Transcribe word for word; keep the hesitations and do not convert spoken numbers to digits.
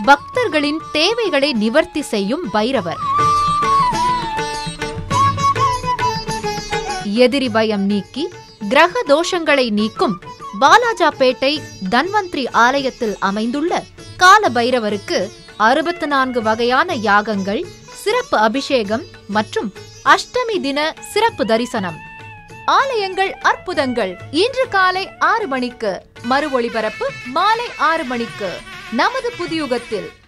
பக்தர்களின் தேவைகளை நிவர்த்தி செய்யும் பைரவர். எதிரி பயம் நீக்கி கிரக தோஷங்களை நீக்கும் வாலாஜாபேட்டை தன்வந்திரி ஆலயத்தில் அமைந்துள்ள கால பைரவருக்கு அறுபத்து நான்கு வகையான யாகங்கள், சிறப்பு அபிஷேகம் மற்றும் அஷ்டமி தின சிறப்பு தரிசனம். ஆலயங்கள் அற்புதங்கள் இன்று காலை ஆறு மணிக்கு, மறு ஒளிபரப்பு மாலை ஆறு மணிக்கு நமது புதியுகத்தில்.